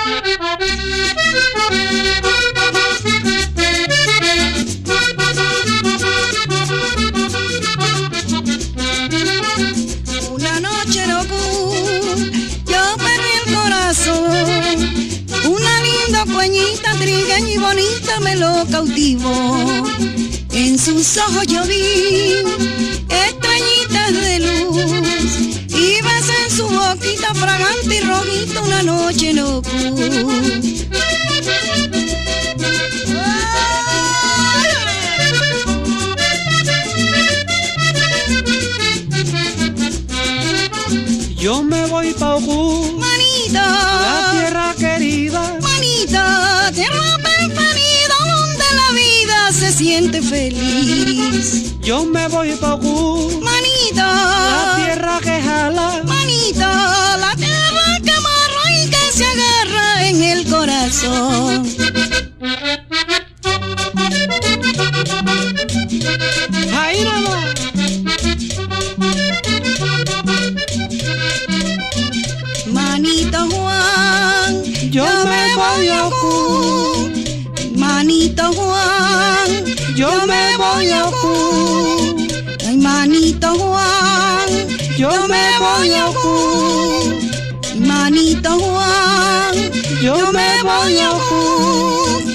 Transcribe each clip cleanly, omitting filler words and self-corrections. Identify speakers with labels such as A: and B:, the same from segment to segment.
A: Una noche locura, yo perdí el corazón. Una linda cueñita trigueña y bonita me lo cautivó. En sus ojos yo vi estrellitas de luz y besé en su boquita fragante y rojita una noche locura.
B: Yo me voy pa' Ojú,
A: Manita,
B: la tierra querida,
A: manita, tierra preferida donde la vida se siente feliz.
B: yo me voy pa' Ojú,
A: Manita,
B: la tierra que jala,
A: manita, la tierra que amarra y que se agarra en el corazón.
B: ahí nada.
A: Manito Juan,
B: Yo me voy a Ojú,
A: Manito Juan,
B: yo me voy a Ojú,
A: ay Manito Juan,
B: yo me voy a Ojú,
A: Manito Juan,
B: yo me voy a Ojú.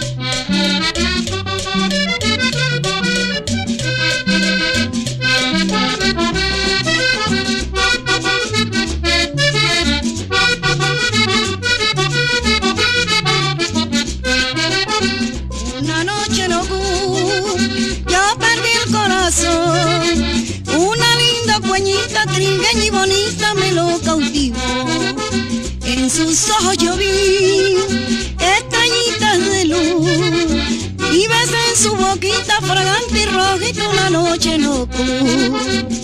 A: Una noche locura, yo perdí el corazón. Una linda cueñita trigueña y bonita me lo cautivó. En sus ojos yo vi estrellitas de luz y besé en su boquita fragante y rojita una noche locura.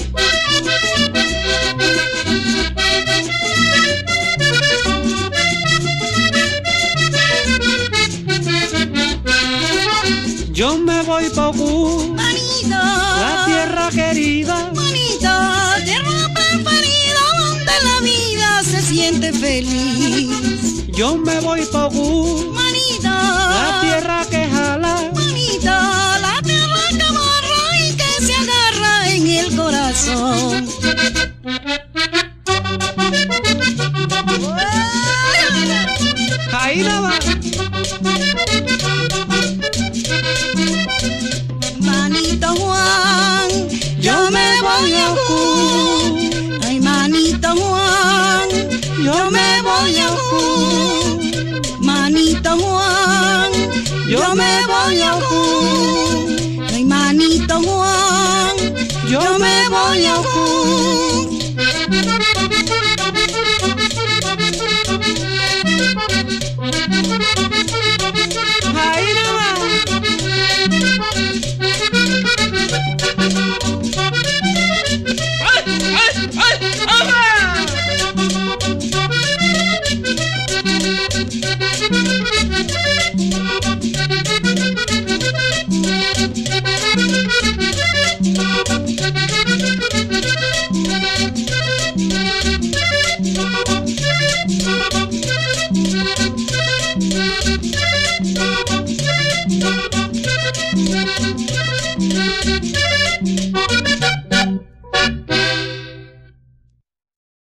B: Yo me voy pa' Ojú,
A: Manita,
B: la tierra querida,
A: manita, tierra preferida donde la vida se siente feliz.
B: yo me voy pa' Ojú,
A: Manita,
B: la tierra que jala,
A: manita, la tierra que amarra y que se agarra en el corazón.
B: ahí nada.